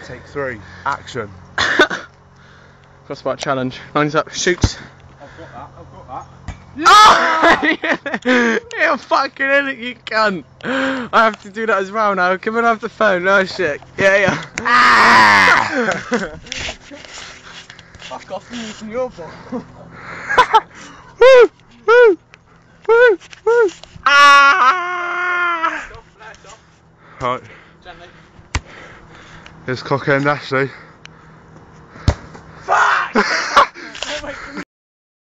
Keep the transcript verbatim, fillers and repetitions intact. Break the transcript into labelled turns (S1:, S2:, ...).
S1: Take three. Action.
S2: Crossbar challenge. Lines up. Shoots.
S1: I've got that. I've got that.
S2: Oh! You're fucking in it, you cunt. I have to do that as well now. Come and have the phone. No shit. Yeah, yeah. Ah! Fuck off, I'm using your ball. Woo! Woo! Woo! Woo! Ah!
S1: Right. Here's Cocker and Ashley.